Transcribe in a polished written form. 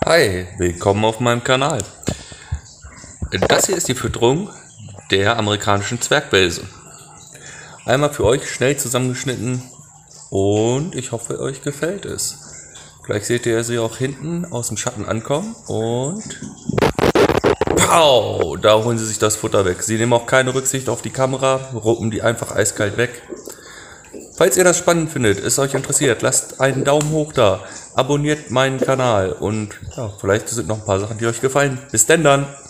Hi, willkommen auf meinem Kanal. Das hier ist die Fütterung der amerikanischen Zwergwelse. Einmal für euch schnell zusammengeschnitten und ich hoffe, euch gefällt es. Gleich seht ihr sie auch hinten aus dem Schatten ankommen und pow, da holen sie sich das Futter weg. Sie nehmen auch keine Rücksicht auf die Kamera, ruppen die einfach eiskalt weg. Falls ihr das spannend findet, es euch interessiert, lasst einen Daumen hoch da, abonniert meinen Kanal und ja, vielleicht sind noch ein paar Sachen, die euch gefallen. Bis denn dann!